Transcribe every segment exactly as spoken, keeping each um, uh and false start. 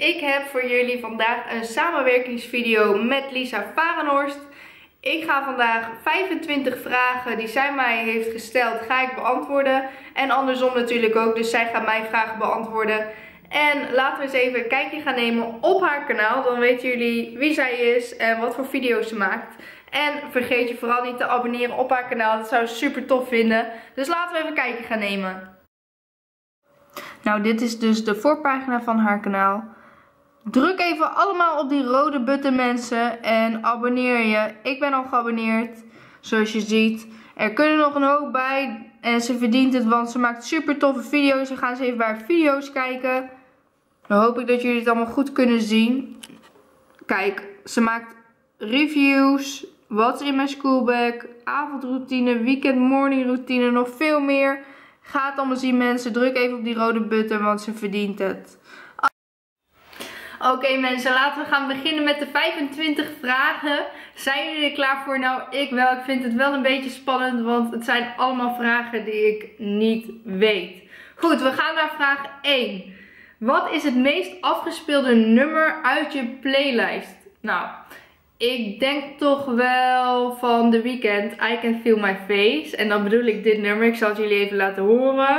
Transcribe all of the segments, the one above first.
ik heb voor jullie vandaag een samenwerkingsvideo met Lisa Varenhorst. Ik ga vandaag vijfentwintig vragen die zij mij heeft gesteld, ga ik beantwoorden. En andersom natuurlijk ook, dus zij gaat mijn vragen beantwoorden. En laten we eens even een kijkje gaan nemen op haar kanaal. Dan weten jullie wie zij is en wat voor video's ze maakt. En vergeet je vooral niet te abonneren op haar kanaal. Dat zou ik super tof vinden. Dus laten we even een kijkje gaan nemen. Nou, dit is dus de voorpagina van haar kanaal. Druk even allemaal op die rode button, mensen. En abonneer je. Ik ben al geabonneerd. Zoals je ziet. Er kunnen nog een hoop bij. En ze verdient het, want ze maakt super toffe video's. We gaan eens even bij haar video's kijken. Dan hoop ik dat jullie het allemaal goed kunnen zien. Kijk, ze maakt reviews. Wat is in mijn schoolbag. Avondroutine, weekend morning routine. Nog veel meer. Ga het allemaal zien, mensen. Druk even op die rode button, want ze verdient het. Oké okay, mensen, laten we gaan beginnen met de vijfentwintig vragen. Zijn jullie er klaar voor? Nou, ik wel. Ik vind het wel een beetje spannend, want het zijn allemaal vragen die ik niet weet. Goed, we gaan naar vraag één. Wat is het meest afgespeelde nummer uit je playlist? Nou, ik denk toch wel van The Weeknd, I Can Feel My Face. En dan bedoel ik dit nummer. Ik zal het jullie even laten horen.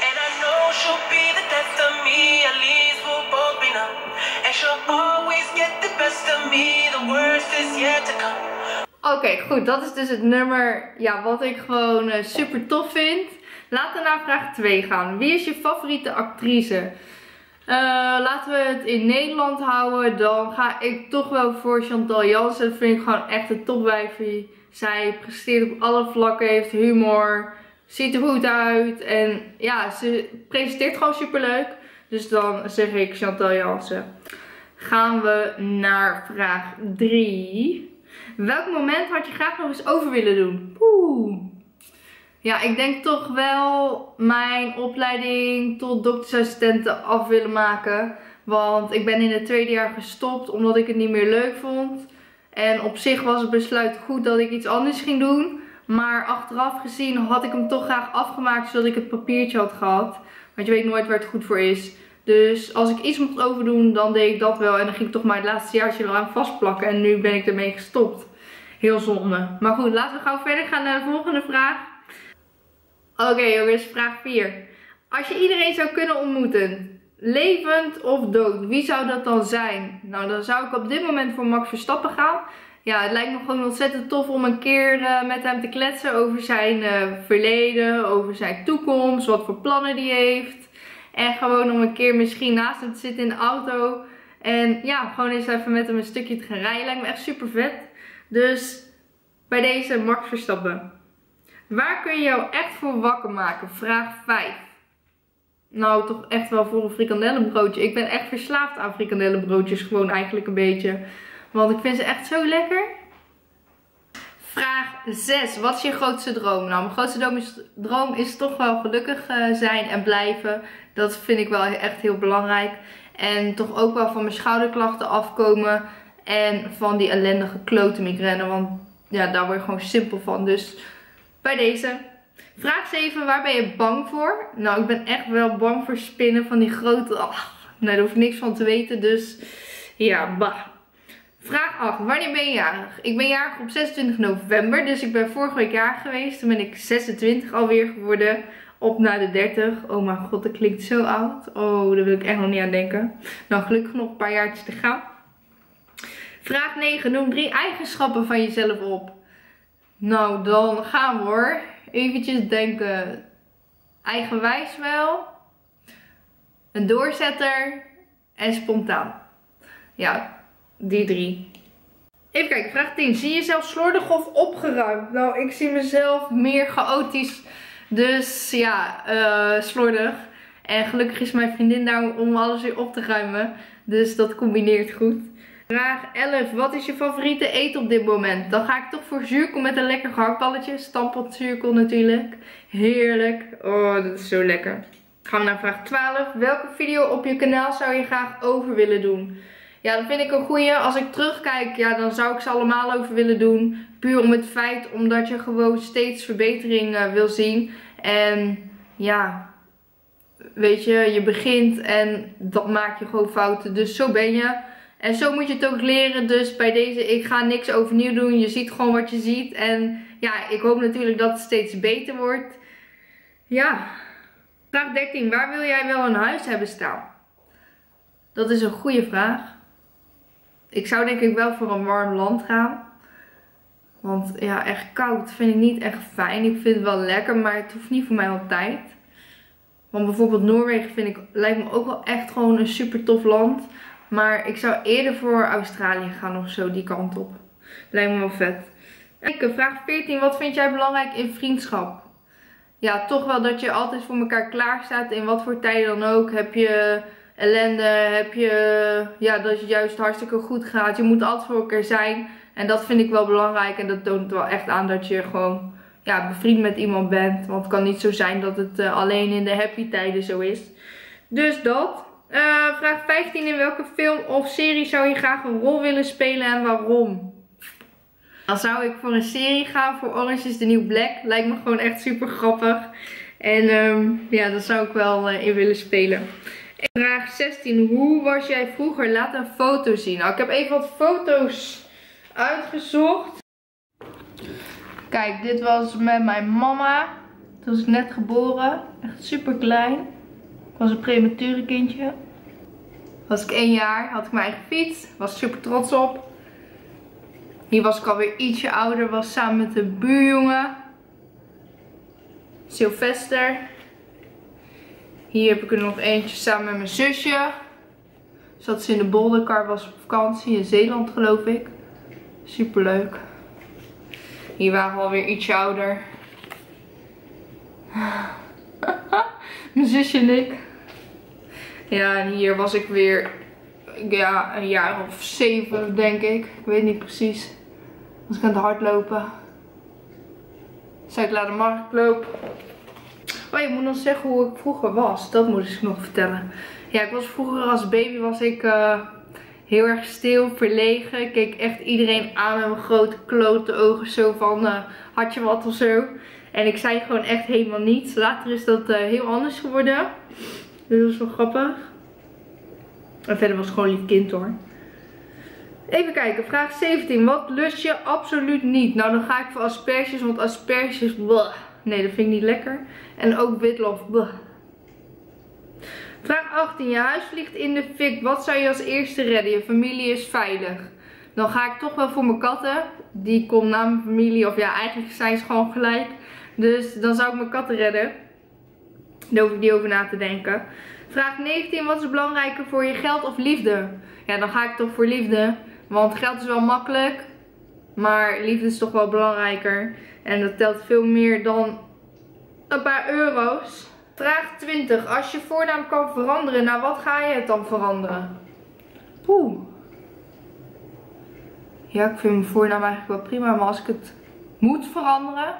Oké, okay, goed. Dat is dus het nummer ja, wat ik gewoon uh, super tof vind. Laten we naar vraag twee gaan. Wie is je favoriete actrice? Uh, laten we het in Nederland houden. Dan ga ik toch wel voor Chantal Jansen. Dat vind ik gewoon echt een topwijfie. Zij presteert op alle vlakken, heeft humor, ziet er goed uit. En ja, ze presenteert gewoon super leuk. Dus dan zeg ik Chantal Jansen. Gaan we naar vraag drie. Welk moment had je graag nog eens over willen doen? Poeh. Ja, ik denk toch wel mijn opleiding tot doktersassistente af willen maken. Want ik ben in het tweede jaar gestopt omdat ik het niet meer leuk vond. En op zich was het besluit goed dat ik iets anders ging doen. Maar achteraf gezien had ik hem toch graag afgemaakt zodat ik het papiertje had gehad. Want je weet nooit waar het goed voor is. Dus als ik iets mocht overdoen, dan deed ik dat wel. En dan ging ik toch maar het laatste jaartje eraan vastplakken. En nu ben ik ermee gestopt. Heel zonde. Maar goed, laten we gauw verder gaan naar de volgende vraag. Oké okay, jongens, vraag vier. Als je iedereen zou kunnen ontmoeten, levend of dood, wie zou dat dan zijn? Nou, dan zou ik op dit moment voor Max Verstappen gaan. Ja, het lijkt me gewoon ontzettend tof om een keer uh, met hem te kletsen over zijn uh, verleden, over zijn toekomst, wat voor plannen die heeft. En gewoon om een keer misschien naast hem te zitten in de auto. En ja, gewoon eens even met hem een stukje te gaan rijden. Lijkt me echt super vet. Dus bij deze Max Verstappen. Waar kun je jou echt voor wakker maken? Vraag vijf. Nou, toch echt wel voor een frikandellenbroodje. Ik ben echt verslaafd aan frikandellenbroodjes. Gewoon eigenlijk een beetje. Want ik vind ze echt zo lekker. Vraag zes. Wat is je grootste droom? Nou, mijn grootste droom is, droom is toch wel gelukkig uh, zijn en blijven. Dat vind ik wel echt heel belangrijk. En toch ook wel van mijn schouderklachten afkomen. En van die ellendige klote migraine. Want ja, daar word je gewoon simpel van. Dus bij deze. Vraag zeven. Waar ben je bang voor? Nou, ik ben echt wel bang voor spinnen van die grote... Oh, nee, daar hoef ik niks van te weten. Dus ja, bah. Vraag acht. Wanneer ben je jarig? Ik ben jarig op zesentwintig november. Dus ik ben vorige week jarig geweest. Toen ben ik zesentwintig alweer geworden. Op naar de dertig. Oh mijn god, dat klinkt zo oud. Oh, daar wil ik echt nog niet aan denken. Nou, gelukkig nog een paar jaartjes te gaan. Vraag negen. Noem drie eigenschappen van jezelf op. Nou, dan gaan we hoor. Eventjes denken. Eigenwijs wel. Een doorzetter. En spontaan. Ja, die drie. Even kijken, vraag tien. Zie je jezelf slordig of opgeruimd? Nou, ik zie mezelf meer chaotisch. Dus ja, uh, slordig. En gelukkig is mijn vriendin daar om alles weer op te ruimen. Dus dat combineert goed. Vraag elf. Wat is je favoriete eten op dit moment? Dan ga ik toch voor zuurkool met een lekker gehaktballetje. Stampot zuurkool natuurlijk. Heerlijk. Oh, dat is zo lekker. Gaan we naar vraag twaalf. Welke video op je kanaal zou je graag over willen doen? Ja, dat vind ik een goeie. Als ik terugkijk, ja, dan zou ik ze allemaal over willen doen. Puur om het feit, omdat je gewoon steeds verbetering uh, wil zien. En ja, weet je, je begint en dan maak je gewoon fouten. Dus zo ben je. En zo moet je het ook leren. Dus bij deze, ik ga niks overnieuw doen. Je ziet gewoon wat je ziet. En ja, ik hoop natuurlijk dat het steeds beter wordt. Ja. Vraag dertien. Waar wil jij wel een huis hebben staan? Dat is een goede vraag. Ik zou denk ik wel voor een warm land gaan. Want ja, echt koud vind ik niet echt fijn. Ik vind het wel lekker, maar het hoeft niet voor mij altijd. Want bijvoorbeeld Noorwegen vind ik, lijkt me ook wel echt gewoon een super tof land. Maar ik zou eerder voor Australië gaan of zo, die kant op. Lijkt me wel vet. En vraag veertien. Wat vind jij belangrijk in vriendschap? Ja, toch wel dat je altijd voor elkaar klaar staat. In wat voor tijden dan ook. Heb je ellende, heb je, ja, dat het juist hartstikke goed gaat. Je moet altijd voor elkaar zijn. En dat vind ik wel belangrijk. En dat toont wel echt aan dat je gewoon, ja, bevriend met iemand bent. Want het kan niet zo zijn dat het uh, alleen in de happy tijden zo is. Dus dat. Uh, vraag vijftien. In welke film of serie zou je graag een rol willen spelen en waarom? Dan zou ik voor een serie gaan, voor Orange is the New Black. Lijkt me gewoon echt super grappig. En um, ja, daar zou ik wel uh, in willen spelen. En vraag zestien. Hoe was jij vroeger? Laat een foto zien. Nou, ik heb even wat foto's uitgezocht. Kijk, dit was met mijn mama. Toen was ik net geboren. Echt super klein. Ik was een premature kindje. Was ik één jaar. Had ik mijn eigen fiets. Was super trots op. Hier was ik alweer ietsje ouder. Was samen met de buurjongen. Sylvester. Hier heb ik er nog eentje samen met mijn zusje. Zat ze in de bolderkar. Was op vakantie in Zeeland geloof ik. Super leuk. Hier waren we alweer ietsje ouder. Mijn zusje en ik. Ja, en hier was ik weer, ja, een jaar of zeven denk ik. Ik weet niet precies. Was ik aan het hardlopen. Zuid-Ladermarktloop. Oh, je moet nog zeggen hoe ik vroeger was. Dat moet ik nog vertellen. Ja, ik was vroeger als baby was ik uh, heel erg stil, verlegen. Ik keek echt iedereen aan met mijn grote klote ogen. Zo van, uh, had je wat of zo. En ik zei gewoon echt helemaal niets. Later is dat uh, heel anders geworden. Dus dat is wel grappig. En verder was het gewoon een lief kind hoor. Even kijken, vraag zeventien. Wat lust je absoluut niet? Nou, dan ga ik voor asperges, want asperges, bleh. Nee, dat vind ik niet lekker. En ook witlof, bleh. Vraag achttien. Je huis vliegt in de fik. Wat zou je als eerste redden? Je familie is veilig. Dan ga ik toch wel voor mijn katten. Die komt na mijn familie, of ja, eigenlijk zijn ze gewoon gelijk. Dus dan zou ik mijn katten redden. Daar hoef ik niet over na te denken. Vraag negentien. Wat is belangrijker voor je, geld of liefde? Ja, dan ga ik toch voor liefde. Want geld is wel makkelijk. Maar liefde is toch wel belangrijker. En dat telt veel meer dan een paar euro's. Vraag twintig. Als je voornaam kan veranderen, naar wat ga je het dan veranderen? Oeh. Ja, ik vind mijn voornaam eigenlijk wel prima. Maar als ik het moet veranderen...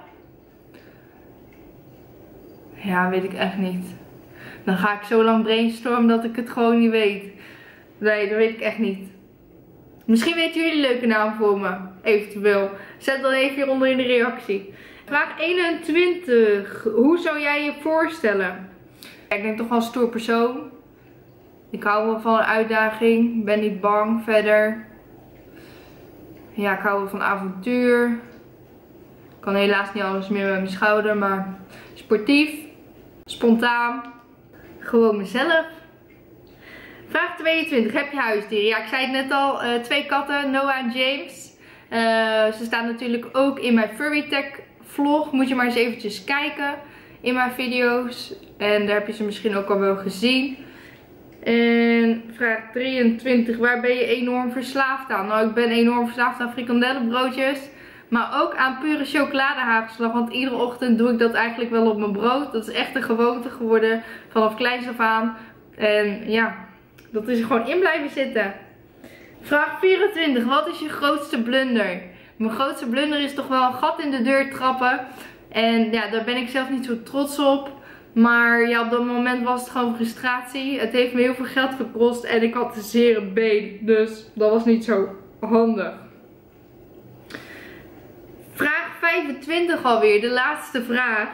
Ja, weet ik echt niet. Dan ga ik zo lang brainstormen dat ik het gewoon niet weet. Nee, dat weet ik echt niet. Misschien weten jullie een leuke naam voor me. Eventueel. Zet dan even hieronder in de reactie. Vraag eenentwintig. Hoe zou jij je voorstellen? Ja, ik denk toch wel een stoer persoon. Ik hou wel van een uitdaging. Ben niet bang verder. Ja, ik hou wel van avontuur. Ik kan helaas niet alles meer met mijn schouder. Maar sportief. Spontaan. Gewoon mezelf. Vraag tweeëntwintig. Heb je huisdieren? Ja, ik zei het net al. Uh, twee katten. Noah en James. Uh, ze staan natuurlijk ook in mijn Furrytech vlog. Moet je maar eens eventjes kijken. In mijn video's. En daar heb je ze misschien ook al wel gezien. En vraag drieëntwintig. Waar ben je enorm verslaafd aan? Nou, ik ben enorm verslaafd aan frikandellenbroodjes. Maar ook aan pure chocoladehagelslag. Want iedere ochtend doe ik dat eigenlijk wel op mijn brood. Dat is echt een gewoonte geworden. Vanaf kleins af aan. En ja, dat is er gewoon in blijven zitten. Vraag vierentwintig. Wat is je grootste blunder? Mijn grootste blunder is toch wel een gat in de deur trappen. En ja, daar ben ik zelf niet zo trots op. Maar ja, op dat moment was het gewoon frustratie. Het heeft me heel veel geld gekost. En ik had een zere been. Dus dat was niet zo handig. Vraag vijfentwintig alweer. De laatste vraag.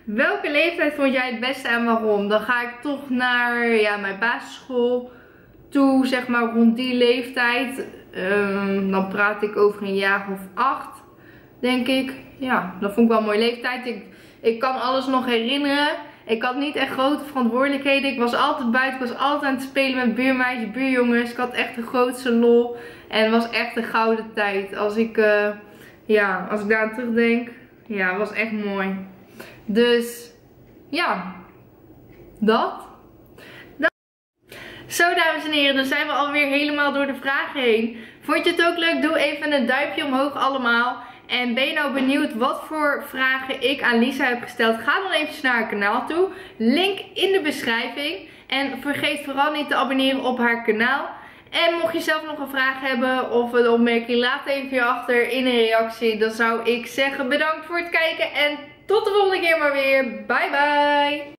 welke leeftijd vond jij het beste en waarom? Dan ga ik toch naar ja, mijn basisschool toe, zeg maar rond die leeftijd. Um, dan praat ik over een jaar of acht, denk ik. Ja, dat vond ik wel een mooie leeftijd. Ik, ik kan alles nog herinneren. Ik had niet echt grote verantwoordelijkheden. Ik was altijd buiten. Ik was altijd aan het spelen met buurmeisjes, buurjongens. Ik had echt de grootste lol. En het was echt een gouden tijd. Als ik, uh, ja, als ik daar aan terugdenk. Ja, het was echt mooi. Dus, ja. Dat. dat. Zo, dames en heren. Dan zijn we alweer helemaal door de vragen heen. Vond je het ook leuk? Doe even een duimpje omhoog allemaal. En ben je nou benieuwd wat voor vragen ik aan Lisa heb gesteld? Ga dan even naar haar kanaal toe. Link in de beschrijving. En vergeet vooral niet te abonneren op haar kanaal. En mocht je zelf nog een vraag hebben of een opmerking, laat even hierachter in een reactie. Dan zou ik zeggen bedankt voor het kijken. En tot de volgende keer maar weer. Bye bye.